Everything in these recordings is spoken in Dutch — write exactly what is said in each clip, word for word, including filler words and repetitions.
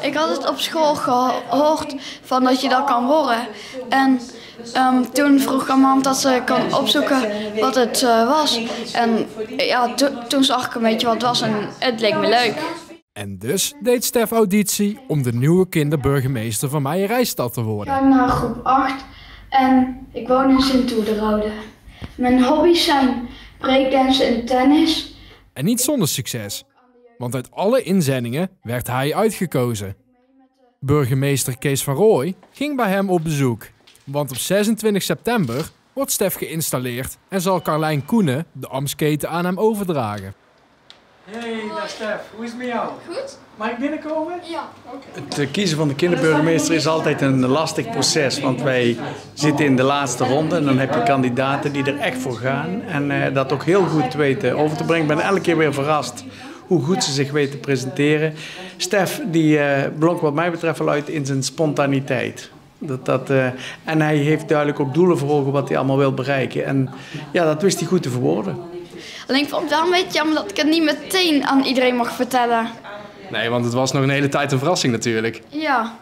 Ik had het op school gehoord van dat je dat kan worden. En um, toen vroeg aan mam dat ze kan opzoeken wat het uh, was. En ja, to toen zag ik een beetje wat het was en het leek me leuk. En dus deed Stef auditie om de nieuwe kinderburgemeester van Meijerijstad te worden. Ik ga naar groep acht en ik woon in Sint-Oederode. Mijn hobby's zijn breakdansen en tennis. En niet zonder succes, want uit alle inzendingen werd hij uitgekozen. Burgemeester Kees van Rooij ging bij hem op bezoek. Want op zesentwintig september wordt Stef geïnstalleerd en zal Carlijn Koenen de ambtsketen aan hem overdragen. Hey, dag Stef. Hoe is het met jou? Goed? Mag ik binnenkomen? Ja. Okay. Het kiezen van de kinderburgemeester is altijd een lastig proces, want wij zitten in de laatste ronde en dan heb je kandidaten die er echt voor gaan en uh, dat ook heel goed weten over te brengen. Ik ben elke keer weer verrast hoe goed ze zich weten te presenteren. Stef die uh, blonk wat mij betreft wel uit in zijn spontaniteit. Dat, dat, uh, en hij heeft duidelijk ook doelen voor ogen wat hij allemaal wil bereiken. En ja, dat wist hij goed te verwoorden. Alleen ik vond het wel een beetje jammer dat ik het niet meteen aan iedereen mag vertellen. Nee, want het was nog een hele tijd een verrassing natuurlijk. Ja.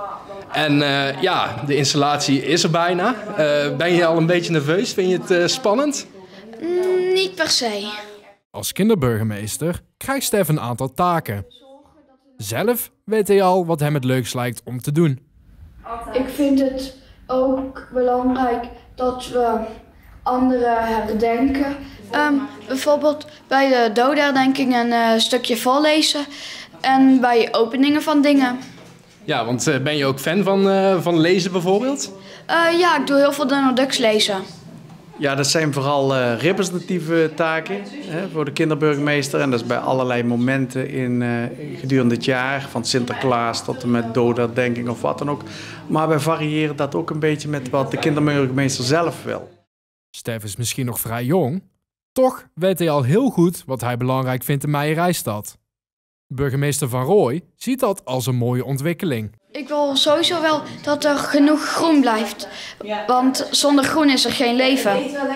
En uh, ja, de installatie is er bijna. Uh, ben je al een beetje nerveus? Vind je het uh, spannend? Mm, niet per se. Als kinderburgemeester krijgt Stef een aantal taken. Zelf weet hij al wat hem het leukst lijkt om te doen. Ik vind het ook belangrijk dat we anderen herdenken. Um, bijvoorbeeld bij de dodenherdenking een uh, stukje voorlezen en bij openingen van dingen. Ja, want uh, ben je ook fan van, uh, van lezen bijvoorbeeld? Uh, ja, ik doe heel veel Donald Ducks lezen. Ja, dat zijn vooral uh, representatieve taken hè, voor de kinderburgemeester. En dat is bij allerlei momenten in, uh, gedurende het jaar, van Sinterklaas tot en met dodenherdenking of wat dan ook. Maar wij variëren dat ook een beetje met wat de kinderburgemeester zelf wil. Stef is misschien nog vrij jong, toch weet hij al heel goed wat hij belangrijk vindt in Meijerijstad. Burgemeester Van Rooij ziet dat als een mooie ontwikkeling. Ik wil sowieso wel dat er genoeg groen blijft, want zonder groen is er geen leven.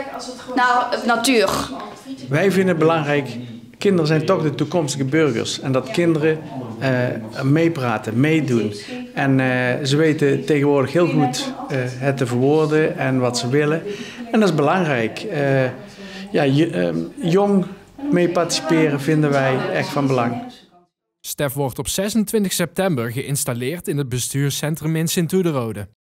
Nou, natuur. Wij vinden het belangrijk, kinderen zijn toch de toekomstige burgers. En dat kinderen uh, meepraten, meedoen. En uh, ze weten tegenwoordig heel goed uh, het te verwoorden en wat ze willen. En dat is belangrijk. Uh, ja, uh, jong mee participeren vinden wij echt van belang. Stef wordt op zesentwintig september geïnstalleerd in het bestuurscentrum in Sint-Oederode.